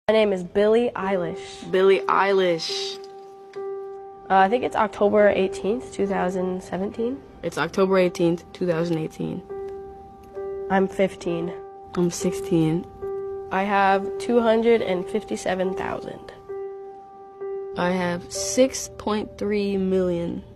My name is Billie Eilish. Billie Eilish. I think it's October 18th, 2017. It's October 18th, 2018. I'm 15. I'm 16. I have 257,000. I have 6.3 million.